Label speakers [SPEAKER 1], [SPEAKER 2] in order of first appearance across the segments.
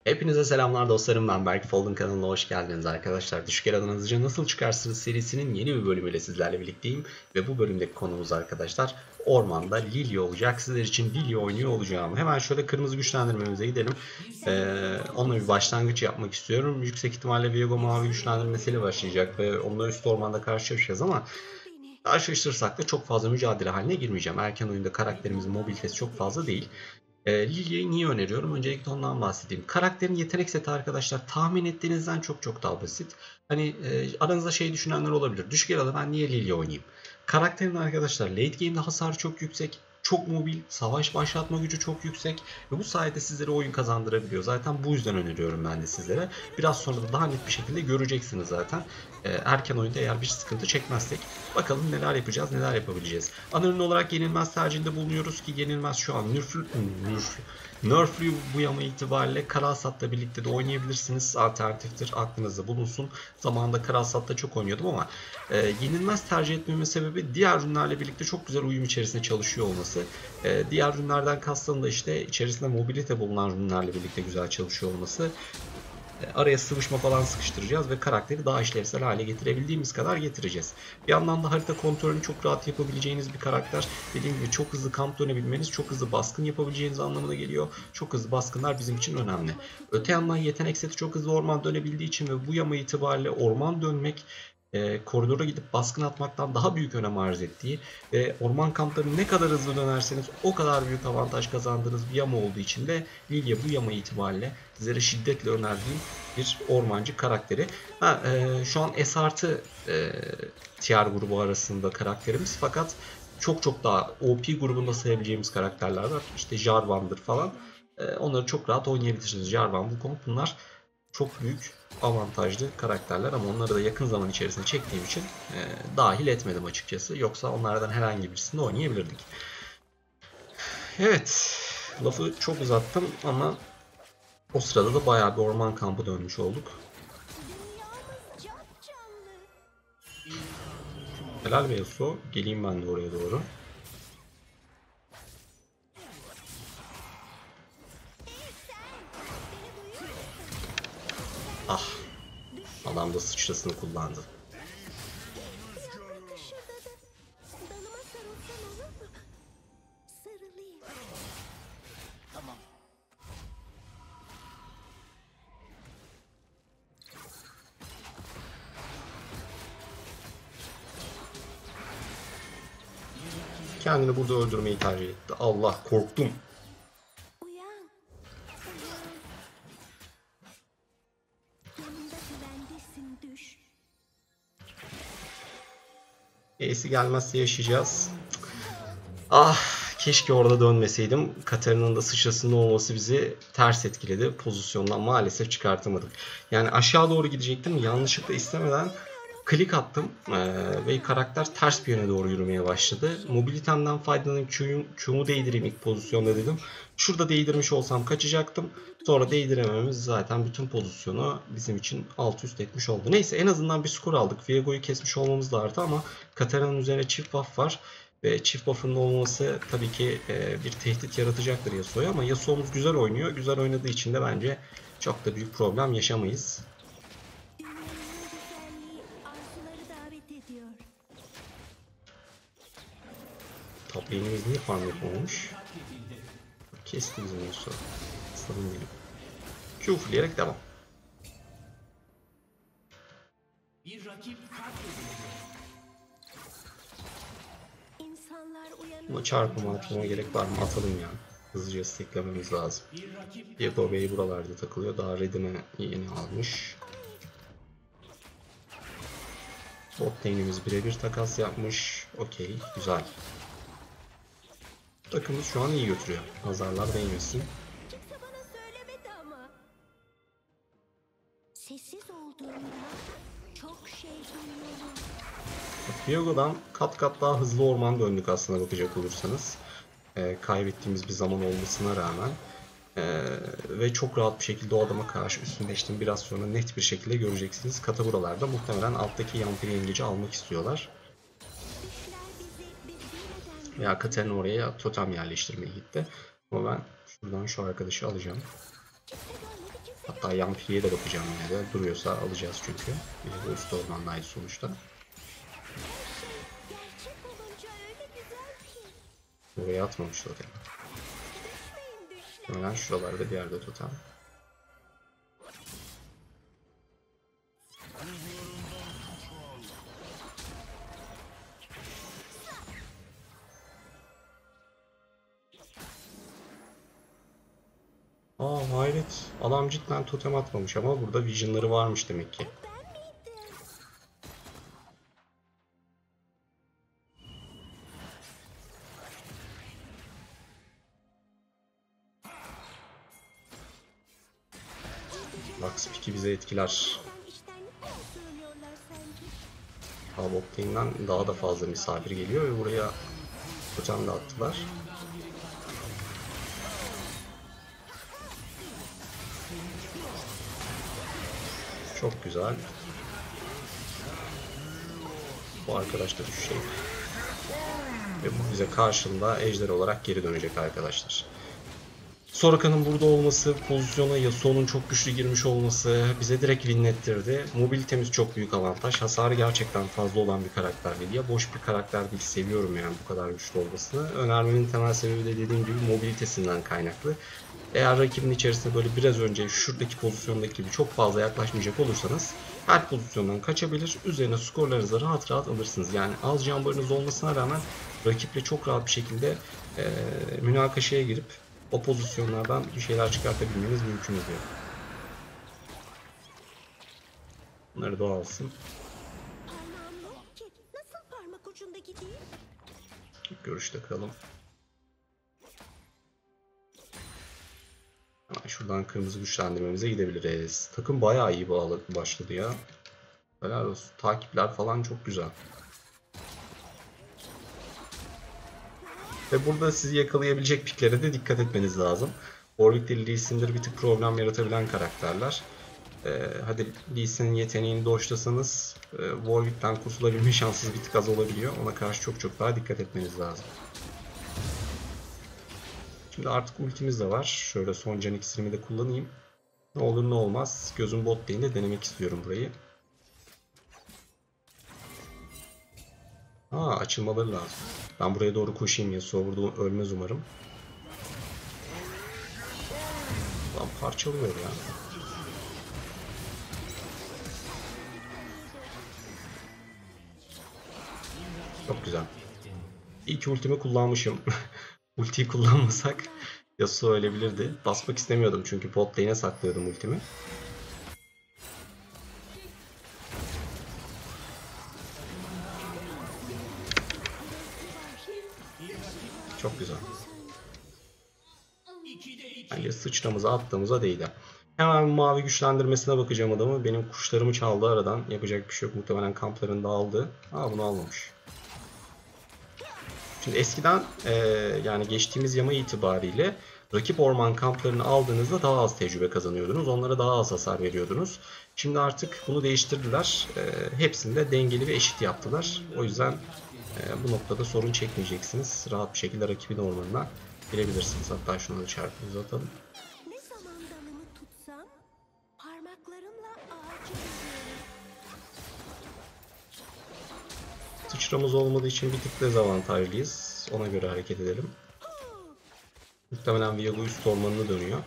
[SPEAKER 1] Hepinize selamlar dostlarım, ben Berk. Fold'un kanalına hoş geldiniz arkadaşlar. Düşük Yaradan Hızlıca Nasıl Çıkarsınız serisinin yeni bir bölümüyle sizlerle birlikteyim. Ve bu bölümdeki konumuz arkadaşlar ormanda Lilya olacak. Sizler için Lilya oynuyor olacağım. Hemen şöyle kırmızı güçlendirmemize gidelim. Onunla bir başlangıç yapmak istiyorum. Yüksek ihtimalle Viego mavi güçlendirmesiyle başlayacak ve onunla üst ormanda karşılaşacağız ama karşılaştırırsak da çok fazla mücadele haline girmeyeceğim. Erken oyunda karakterimizin mobilitesi çok fazla değil. Lilya'yı niye öneriyorum? Öncelikle ondan bahsedeyim. Karakterin yetenek seti arkadaşlar tahmin ettiğinizden çok daha basit. Hani aranızda şey düşünenler olabilir. Düşük yarada ben niye Lilya oynayayım? Karakterin arkadaşlar late game'de hasarı çok yüksek. Çok mobil, savaş başlatma gücü çok yüksek ve bu sayede sizlere oyun kazandırabiliyor. Zaten bu yüzden öneriyorum ben de sizlere. Biraz sonra da daha net bir şekilde göreceksiniz zaten. Erken oyunda eğer bir sıkıntı çekmezsek bakalım neler yapacağız, neler yapabileceğiz. Ana ürün olarak yenilmez tercihinde bulunuyoruz ki yenilmez şu an nerflü bu yama itibariyle Karasat'la birlikte de oynayabilirsiniz. Alternatiftir, aklınızda bulunsun. Zamanında Karasat'ta çok oynuyordum ama yenilmez tercih etmemin sebebi diğer ürünlerle birlikte çok güzel uyum içerisinde çalışıyor olması. Diğer ürünlerden kastım da işte içerisinde mobilite bulunan ürünlerle birlikte güzel çalışıyor olması. Araya sıvışma falan sıkıştıracağız ve karakteri daha işlevsel hale getirebildiğimiz kadar getireceğiz. Bir yandan da harita kontrolünü çok rahat yapabileceğiniz bir karakter. Dediğim gibi çok hızlı kamp dönebilmeniz, çok hızlı baskın yapabileceğiniz anlamına geliyor. Çok hızlı baskınlar bizim için önemli. Öte yandan yetenek seti çok hızlı orman dönebildiği için ve bu yama itibariyle orman dönmek koridora gidip baskın atmaktan daha büyük önem arz ettiği ve orman kamplarını ne kadar hızlı dönerseniz o kadar büyük avantaj kazandığınız bir yama olduğu için de Lilya bu yama itibariyle sizlere şiddetle önerdiğim bir ormancı karakteri. Şu an S artı tier grubu arasında karakterimiz fakat çok daha OP grubunda sayabileceğimiz karakterler var. İşte Jarvan'dır falan. Onları çok rahat oynayabilirsiniz. Jarvan, Wukong bunlar çok büyük avantajlı karakterler ama onları da yakın zaman içerisinde çektiğim için dahil etmedim açıkçası. Yoksa onlardan herhangi birisinde oynayabilirdik. Evet, lafı çok uzattım ama o sırada da bayağı bir orman kampı dönmüş olduk. Helal be Yasuo. Geleyim ben de oraya doğru. Ah. Adam da sıçrasını kullandı. Kendini burada öldürmeyi tercih etti. Allah, korktum. E'si gelmezse yaşayacağız. Ah, keşke orada dönmeseydim. Katarina'nın da sıçrasının olması bizi ters etkiledi. Pozisyondan maalesef çıkartamadık. Yani aşağı doğru gidecektim. Yanlışlıkla istemeden klik attım ve karakter ters bir yöne doğru yürümeye başladı. Mobilitemden faydalanıp Q'mu değdireyim ilk pozisyonda dedim. Şurada değdirmiş olsam kaçacaktım. Sonra değdiremememiz zaten bütün pozisyonu bizim için alt üst etmiş oldu. Neyse, en azından bir skor aldık. Viego'yu kesmiş olmamız da artı ama Katarina'nın üzerine çift buff var. Ve çift buff'ın olması tabii ki bir tehdit yaratacaktır Yasuo'ya ama Yasuo'muz güzel oynuyor. Güzel oynadığı için de bence çok da büyük problem yaşamayız. Top lane'imiz niye farm yapmamış? Kesti bizim Yasuo. Sorun değil. Q fulleyerek devam. Buna çarpma atmama gerek var mı? Atalım ya. Hızlıca steklememiz lazım. Viego Bey buralarda takılıyor. Daha Redim'e yeni almış. Bot lane'imiz birebir takas yapmış. Okey, güzel. Takımımız şu an iyi götürüyor. Nazarlar değmesin. Viego'dan kat daha hızlı orman döndük aslında bakacak olursanız. Kaybettiğimiz bir zaman olmasına rağmen. Ve çok rahat bir şekilde o adama karşı üstünleştim. Biraz sonra net bir şekilde göreceksiniz. Kata buralarda muhtemelen alttaki yampiri yengeci almak istiyorlar. Veya Katerina oraya totem yerleştirmeye gitti. Ama ben şuradan şu arkadaşı alacağım. Hatta Yampiri'ye de bakacağım yine de. Duruyorsa alacağız çünkü. Bu üst ormandaydı sonuçta. Buraya atmamışlar yani. Hemen şuralarda bir yerde tutalım. Hayret. Adam cidden totem atmamış ama burada vision'ları varmış demek ki. Lux Pick'i bize etkiler. Bot lane'den daha da fazla misafir geliyor ve buraya totem de attılar. Çok güzel. Bu arkadaş da düşecek. Ve bu bize karşında ejder olarak geri dönecek arkadaşlar. Soraka'nın burada olması, pozisyona Yasuo'nun çok güçlü girmiş olması bize direkt winlettirdi. Mobilitemiz çok büyük avantaj. Hasarı gerçekten fazla olan bir karakter Lilia. Boş bir karakter değil. Seviyorum yani bu kadar güçlü olmasını. Önermemin temel sebebi de dediğim gibi mobilitesinden kaynaklı. Eğer rakibin içerisinde böyle biraz önce şuradaki pozisyondaki gibi çok fazla yaklaşmayacak olursanız her pozisyondan kaçabilir. Üzerine skorlarınızı rahat rahat alırsınız. Yani az jambarınız olmasına rağmen rakiple çok rahat bir şekilde münakaşaya girip o pozisyonlardan bir şeyler çıkartabilmeniz mümkün oluyor. Bunları da alsın. Görüşte kalalım. Şuradan kırmızı güçlendirmemize gidebiliriz. Takım bayağı iyi başladı ya. Helal olsun. Takipler falan çok güzel. Ve burada sizi yakalayabilecek piklere de dikkat etmeniz lazım. Warwick ile Lee Sin'dir bir tık problem yaratabilen karakterler. Hadi Lee Sin'in yeteneğini doşlasanız Warwick'ten kurtulabilme şansınız bir tık az olabiliyor. Ona karşı çok daha dikkat etmeniz lazım. Şimdi artık ultimiz de var. Şöyle son can iksirimi de kullanayım. Ne olur ne olmaz. Gözüm bot lane'de denemek istiyorum burayı. Açılmaları lazım. Ben buraya doğru koşayım. Yasuo burada ölmez umarım. Lan parçalıyor ya. Çok güzel. İyi ki ultimi kullanmışım. Ultiyi kullanmasak Yasuo ölebilirdi. Basmak istemiyordum çünkü bot lane'e saklıyordum ultimi. Çok güzel. Bence sıçramıza attığımıza değdi. Hemen mavi güçlendirmesine bakacağım adamı. Benim kuşlarımı çaldı aradan. Yapacak bir şey yok. Muhtemelen kamplarında aldı. Bunu almamış. Şimdi eskiden yani geçtiğimiz yama itibariyle rakip orman kamplarını aldığınızda daha az tecrübe kazanıyordunuz. Onlara daha az hasar veriyordunuz. Şimdi artık bunu değiştirdiler. Hepsini de dengeli ve eşit yaptılar. O yüzden bu noktada sorun çekmeyeceksiniz. Rahat bir şekilde rakibin ormanına girebilirsiniz. Hatta şunu da çarpımıza atalım.
[SPEAKER 2] Ne zaman dalımı tutsam parmaklarımla ağacı
[SPEAKER 1] Sıçramız olmadığı için bir tık dezavantajlıyız. Ona göre hareket edelim. Muhtemelen Viego üst ormanını dönüyor.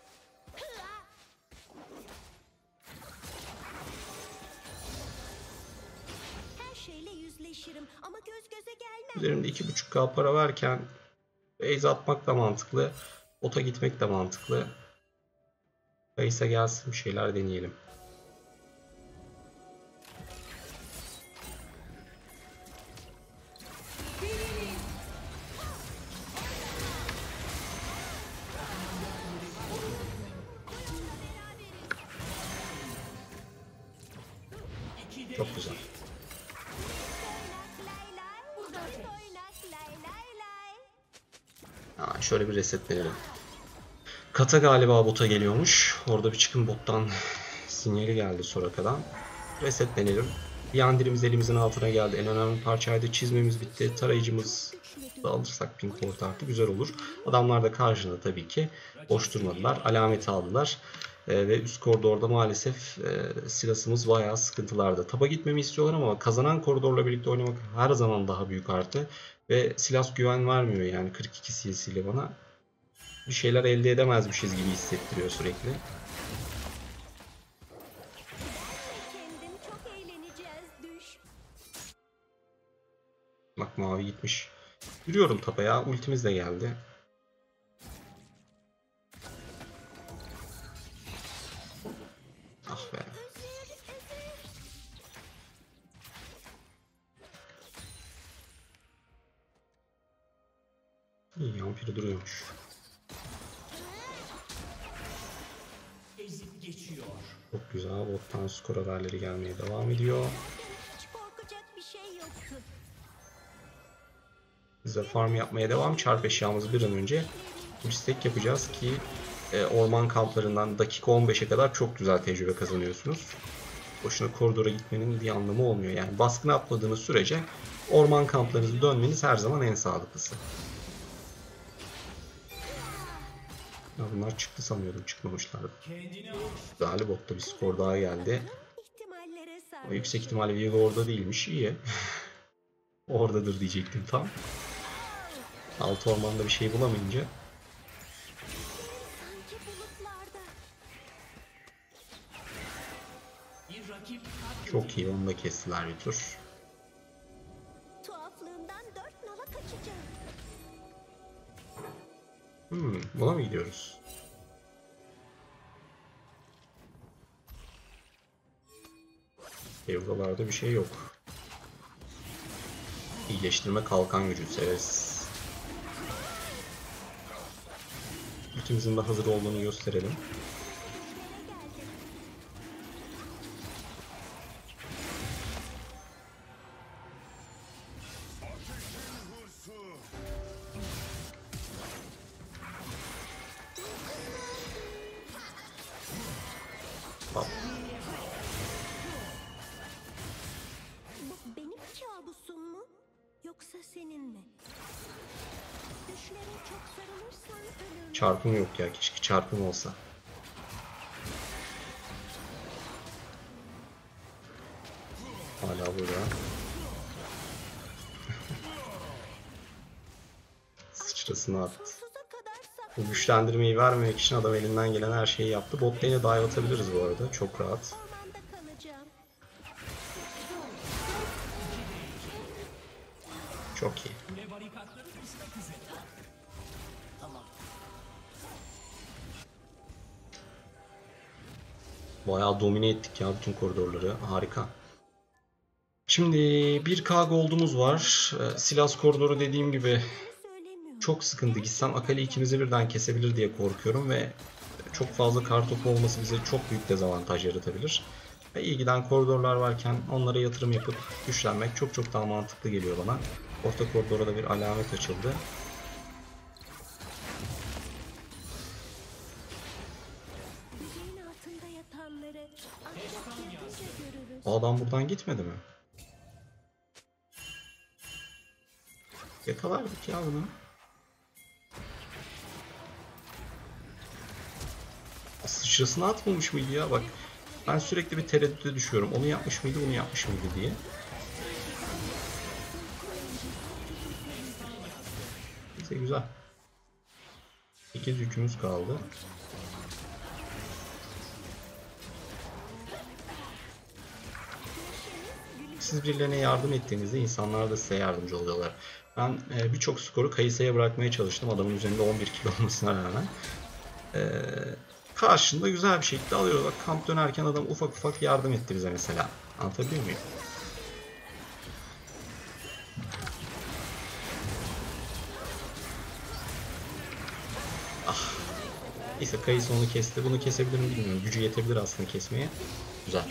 [SPEAKER 2] her şeyle yüzleşirim ama göz göze gelmem.
[SPEAKER 1] Üzerimde 2.5k para varken base atmak da mantıklı. Bota gitmek de mantıklı. Base'e gelsin bir şeyler deneyelim. Çok güzel. Şöyle bir resetleyelim. Kata galiba bota geliyormuş. Orada bir çıkın bottan sinyali geldi Soraka'dan. Resetlenelim. Yandirimiz elimizin altına geldi. En önemli parçaydı. Çizmemiz bitti. Tarayıcımız da alırsak ping port artı güzel olur. Adamlar da karşında tabii ki boş durmadılar. Alameti aldılar. Ve üst koridorda maalesef Silas'ımız bayağı sıkıntılarda. Taba gitmemi istiyorlar ama kazanan koridorla birlikte oynamak her zaman daha büyük artı. Ve Silas güven vermiyor yani 42 CC'yle bana. Bir şeyler elde edemezmişiz gibi hissettiriyor sürekli.
[SPEAKER 2] Kendim çok eğleneceğiz düş.
[SPEAKER 1] Bak mavi gitmiş. Yürüyorum tapa ya. Ultimiz de geldi. Ah be. İyi yampiri duruyormuş. Çok güzel. Bottan skor haberleri gelmeye devam ediyor.
[SPEAKER 2] Hiç korkacak bir şey yoktu.
[SPEAKER 1] Biz de farm yapmaya devam. Çarp eşyamızı bir an önce stack yapacağız ki orman kamplarından dakika 15'e kadar çok güzel tecrübe kazanıyorsunuz. Boşuna koridora gitmenin bir anlamı olmuyor. Yani baskını atmadığınız sürece orman kamplarınızı dönmeniz her zaman en sağlıklısı. Ya bunlar çıktı sanıyordum. Çıkmamışlardı. Güzel, botta bir skor daha geldi.
[SPEAKER 2] İhtimallere
[SPEAKER 1] O
[SPEAKER 2] sarmış.
[SPEAKER 1] yüksek ihtimalle Viego orada değilmiş. İyi. Oradadır diyecektim tam. Alt ormanda bir şey bulamayınca.
[SPEAKER 2] Sanki bulutlarda.
[SPEAKER 1] Çok iyi. Onu da kestiler bir tur.
[SPEAKER 2] Tuhaflığından 4 nala kaçacağım.
[SPEAKER 1] Buna mı gidiyoruz? Buralarda bir şey yok. İyileştirme kalkan gücü severiz. Ultimizin de hazır olduğunu gösterelim. Hop.
[SPEAKER 2] Bu benim kabusum mu? Yoksa senin mi? Düşlere çok sarılırsan ölürüm.
[SPEAKER 1] Çarpım yok ya. Keşke çarpım olsa. Hala burada. Sıçrasını attı.
[SPEAKER 2] Sonsuza kadar sak.
[SPEAKER 1] Bu güçlendirmeyi vermemek için adam elinden gelen her şeyi yaptı. Bot lane'e dive atabiliriz bu arada. Çok rahat.
[SPEAKER 2] Ormanda kalacağım.
[SPEAKER 1] Çok iyi. Bayağı domine ettik ya bütün koridorları. Harika. Şimdi 1K gold'umuz var. Silas koridoru dediğim gibi
[SPEAKER 2] Ne söylemiyorum.
[SPEAKER 1] çok sıkıntı. Gitsem Akali ikimizi birden kesebilir diye korkuyorum ve çok fazla kartopu olması bize çok büyük dezavantaj yaratabilir. Ve iyi giden koridorlar varken onlara yatırım yapıp güçlenmek çok çok daha mantıklı geliyor bana. Orta koridora da bir alamet açıldı.
[SPEAKER 2] Güceğin altında yatanları ancak yakınca görürüz.
[SPEAKER 1] O adam buradan gitmedi mi? Yakalardık ya bunu. Sıçrasını atmamış mıydı ya? Bak ben sürekli bir tereddüte düşüyorum. Onu yapmış mıydı, bunu yapmış mıydı diye. Neyse güzel. 8 yükümüz kaldı. Siz birilerine yardım ettiğinizde insanlar da size yardımcı oluyorlar. Ben birçok skoru Kayısı'ya bırakmaya çalıştım. Adamın üzerinde 11 kilo olmasına rağmen. Karşında güzel bir şekilde alıyoruz. Bak kamp dönerken adam ufak ufak yardım etti bize mesela. Anlatabiliyor muyum? Ah. Neyse Kayısı onu kesti. Bunu kesebilir mi bilmiyorum. Gücü yetebilir aslında kesmeye. Güzel.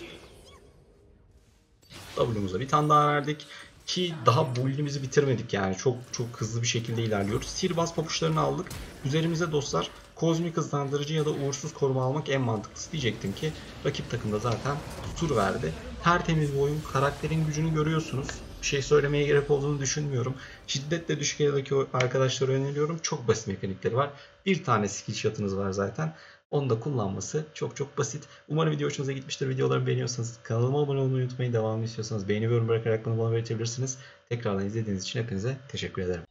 [SPEAKER 1] W'muza bir tane daha verdik. Ki daha build'imizi bitirmedik yani. Çok çok hızlı bir şekilde ilerliyoruz. Sihirbaz papuçlarını aldık. Üzerimize dostlar kozmik hızlandırıcı ya da uğursuz koruma almak en mantıklısı diyecektim ki rakip takımda zaten tur verdi. Tertemiz bir oyun. Karakterin gücünü görüyorsunuz. Bir şey söylemeye gerek olduğunu düşünmüyorum. Şiddetle düşük eldeki arkadaşlara öneriyorum. Çok basit mekanikleri var. Bir tane skill shot'ınız var zaten. Onu da kullanması çok çok basit. Umarım video hoşunuza gitmiştir. Videolarımı beğeniyorsanız kanalıma abone olmayı unutmayın. Devamını istiyorsanız beğeni ve yorum bırakarak bana belirtebilirsiniz. Tekrardan izlediğiniz için hepinize teşekkür ederim.